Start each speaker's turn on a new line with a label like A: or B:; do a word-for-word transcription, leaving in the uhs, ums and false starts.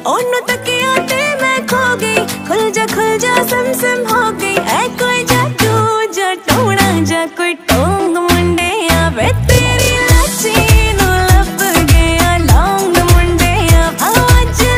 A: ਉਹਨੂੰ ਤੱਕਿਆ ਤੇ ਮੈਂ ਖੋ ਗਈ, ਖੁੱਲ ਜਾ ਖੁੱਲ ਜਾ ਸਮ ਸਮ ਹੋ